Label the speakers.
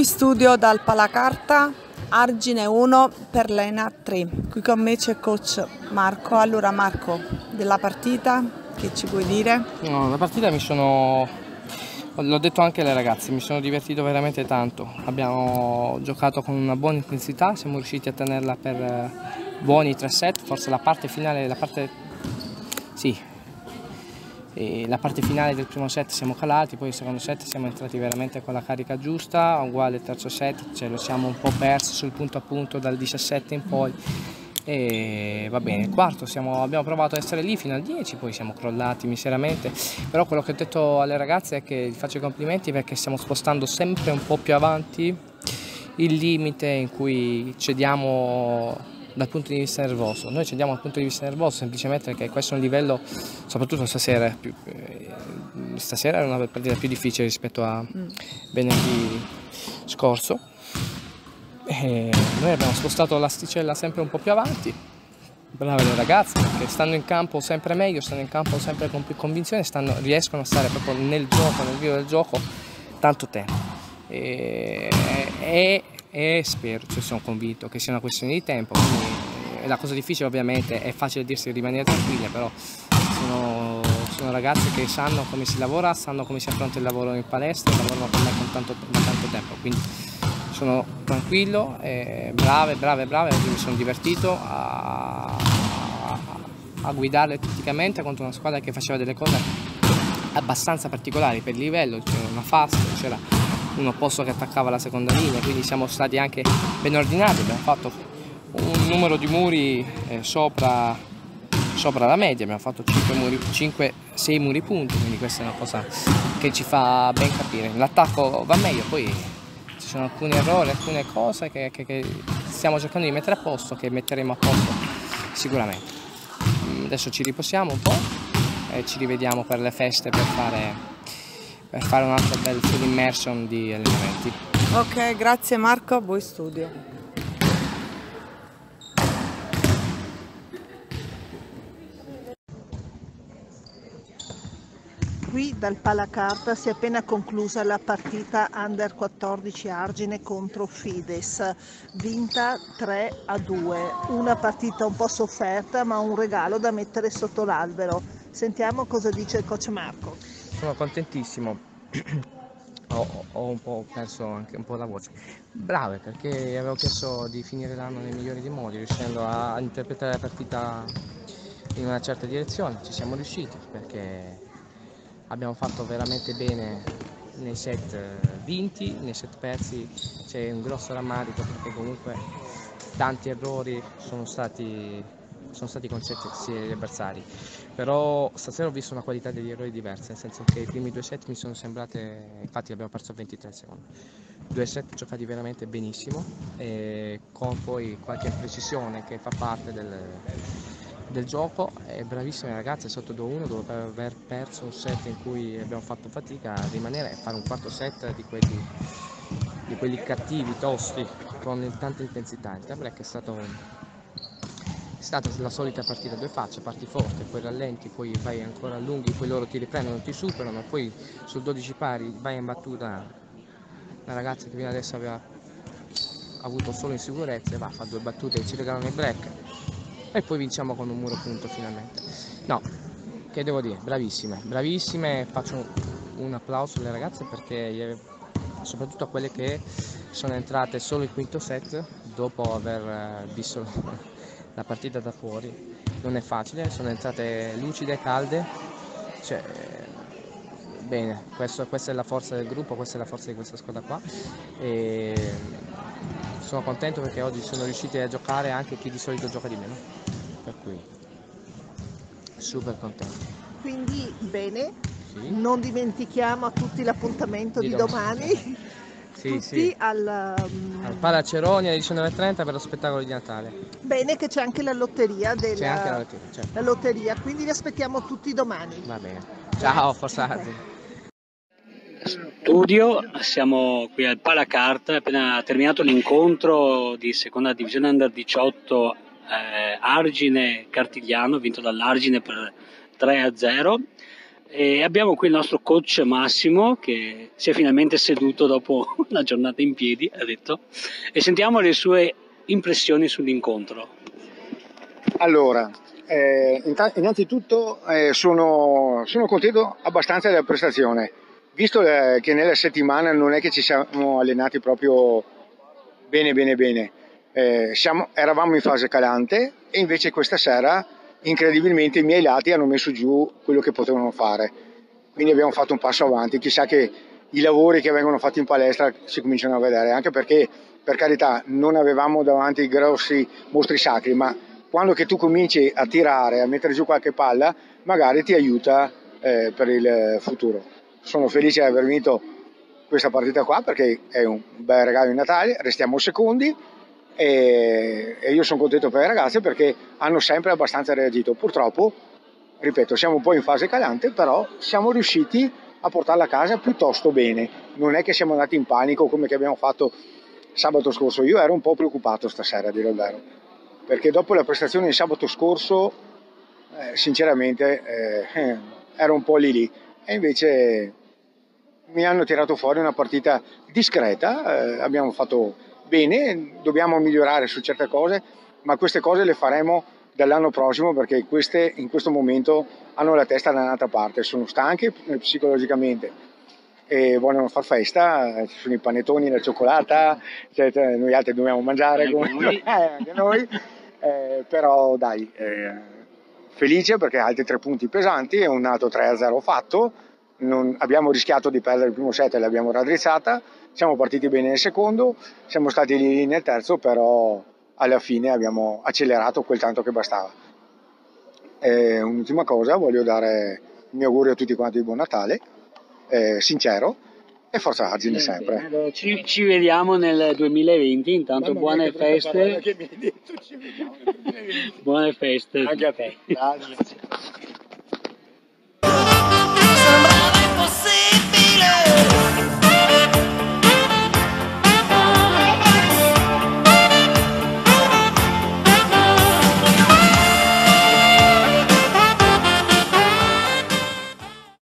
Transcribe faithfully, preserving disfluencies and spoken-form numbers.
Speaker 1: Qui studio dal Palacarta, Argine uno per l'Ena tre. Qui con me c'è coach Marco. Allora Marco, della partita che ci puoi dire?
Speaker 2: No, la partita mi sono, l'ho detto anche alle ragazze, mi sono divertito veramente tanto. Abbiamo giocato con una buona intensità, siamo riusciti a tenerla per buoni tre set, forse la parte finale, la parte, sì, e la parte finale del primo set siamo calati, poi il secondo set siamo entrati veramente con la carica giusta, uguale il terzo set, ce lo siamo un po' persi sul punto a punto dal diciassette in poi e va bene. Il quarto siamo, abbiamo provato ad essere lì fino al dieci, poi siamo crollati miseramente, però quello che ho detto alle ragazze è che vi faccio i complimenti perché stiamo spostando sempre un po' più avanti il limite in cui cediamo dal punto di vista nervoso. Noi cediamo dal punto di vista nervoso semplicemente perché questo è un livello, soprattutto stasera, più, eh, stasera è una partita più difficile rispetto a mm. venerdì scorso. E noi abbiamo spostato l'asticella sempre un po' più avanti. Brave le ragazze perché stanno in campo sempre meglio, stanno in campo sempre con più convinzione, stanno, riescono a stare proprio nel gioco, nel vivo del gioco tanto tempo. E, e, e spero, cioè sono convinto che sia una questione di tempo. Quindi, la cosa difficile ovviamente è facile dirsi di rimanere tranquille, però sono, sono ragazze che sanno come si lavora, sanno come si affronta il lavoro in palestra, lavorano con me con tanto, da tanto tempo, quindi sono tranquillo, eh, brave, brave, brave, mi sono divertito a, a, a guidarle tatticamente contro una squadra che faceva delle cose abbastanza particolari per il livello, c'era una fast, c'era un opposto che attaccava la seconda linea, quindi siamo stati anche ben ordinati, abbiamo fatto un numero di muri eh, sopra, sopra la media, abbiamo fatto cinque sei muri punti, quindi questa è una cosa che ci fa ben capire. L'attacco va meglio, poi ci sono alcuni errori, alcune cose che, che, che stiamo cercando di mettere a posto, che metteremo a posto sicuramente. Adesso ci riposiamo un po' e ci rivediamo per le feste per fare, per fare un altro bel full immersion di allenamenti.
Speaker 1: Ok, grazie Marco, buon studio.
Speaker 3: Qui dal Palacarta si è appena conclusa la partita Under quattordici Argine contro Fides, vinta tre a due, una partita un po' sofferta ma un regalo da mettere sotto l'albero. Sentiamo cosa dice il coach Marco.
Speaker 2: Sono contentissimo, ho, ho un po' perso anche un po' la voce. Brave, perché avevo chiesto di finire l'anno nei migliori dei modi, riuscendo a interpretare la partita in una certa direzione. Ci siamo riusciti perché abbiamo fatto veramente bene nei set vinti, nei set persi c'è un grosso rammarico perché comunque tanti errori sono stati, sono stati concessi agli avversari, però stasera ho visto una qualità degli errori diversa, nel senso che i primi due set mi sono sembrate, infatti abbiamo perso ventitré secondi, due set giocati veramente benissimo e con poi qualche imprecisione che fa parte del del gioco. È bravissime ragazze sotto due a uno dopo aver perso un set in cui abbiamo fatto fatica a rimanere e fare un quarto set di quelli, di quelli cattivi, tosti, con tanta intensità. Il tie-break è stato, è stata la solita partita a due facce, parti forte, poi rallenti, poi vai ancora lunghi, poi loro ti riprendono, ti superano, poi sul dodici pari vai in battuta la ragazza che fino adesso aveva avuto solo insicurezze, va, fa due battute e ci regalano il break. E poi vinciamo con un muro punto finalmente. No, che devo dire, bravissime, bravissime, faccio un applauso alle ragazze perché soprattutto a quelle che sono entrate solo il quinto set dopo aver visto la partita da fuori. Non è facile, sono entrate lucide, calde, cioè, bene, questo, questa è la forza del gruppo, questa è la forza di questa squadra qua. E sono contento perché oggi sono riusciti a giocare anche chi di solito gioca di meno, per cui super contento.
Speaker 3: Quindi bene,
Speaker 2: sì.
Speaker 3: Non dimentichiamo a tutti l'appuntamento di, di domani, domani.
Speaker 2: Sì,
Speaker 3: tutti
Speaker 2: sì.
Speaker 3: al, um...
Speaker 2: al Palaceroni alle diciannove e trenta per lo spettacolo di Natale.
Speaker 3: Bene, che c'è anche la lotteria, della...
Speaker 2: c'è anche la lotteria, certo.
Speaker 3: la lotteria, quindi vi aspettiamo tutti domani.
Speaker 2: Va bene, ciao, forzati.
Speaker 4: Studio, siamo qui al Palacarta, è appena terminato l'incontro di seconda divisione Under diciotto eh, Argine Cartigliano, vinto dall'Argine per tre a zero. E abbiamo qui il nostro coach Massimo che si è finalmente seduto dopo una giornata in piedi, ha detto, e sentiamo le sue impressioni sull'incontro.
Speaker 5: Allora, eh, innanzitutto eh, sono, sono contento abbastanza della prestazione, visto eh, che nella settimana non è che ci siamo allenati proprio bene bene bene, eh, siamo, eravamo in fase calante e invece questa sera incredibilmente i miei lati hanno messo giù quello che potevano fare, quindi abbiamo fatto un passo avanti. Chissà che i lavori che vengono fatti in palestra si cominciano a vedere, anche perché per carità non avevamo davanti grossi mostri sacri, ma quando che tu cominci a tirare, a mettere giù qualche palla, magari ti aiuta eh, per il futuro. Sono felice di aver vinto questa partita qua perché è un bel regalo di Natale, restiamo secondi e, e io sono contento per le ragazze perché hanno sempre abbastanza reagito. Purtroppo, ripeto, siamo un po' in fase calante, però siamo riusciti a portarla a casa piuttosto bene. Non è che siamo andati in panico come che abbiamo fatto sabato scorso. Io ero un po' preoccupato stasera, a dire il vero, perché dopo la prestazione di sabato scorso eh, sinceramente eh, ero un po' lì lì e invece mi hanno tirato fuori una partita discreta, eh, abbiamo fatto bene, dobbiamo migliorare su certe cose, ma queste cose le faremo dall'anno prossimo perché queste in questo momento hanno la testa da un'altra parte, sono stanche psicologicamente e vogliono far festa, ci sono i panettoni, la cioccolata, cioè, noi altri dobbiamo mangiare
Speaker 4: Anche
Speaker 5: come
Speaker 4: noi.
Speaker 5: eh, anche noi, eh, però dai, eh, felice perché altri tre punti pesanti, è un altro tre a zero fatto. Non, abbiamo rischiato di perdere il primo set e l'abbiamo raddrizzata, siamo partiti bene nel secondo, siamo stati lì nel terzo, però alla fine abbiamo accelerato quel tanto che bastava. E un'ultima cosa, voglio dare il mio augurio a tutti quanti di buon Natale, eh, sincero, e forza Argine sempre.
Speaker 4: Allora, ci, ci vediamo nel duemilaventi, intanto buone feste.
Speaker 5: Che mi hai detto, ci vediamo nel duemilaventi.
Speaker 4: Buone feste.
Speaker 5: Anche a te. Grazie.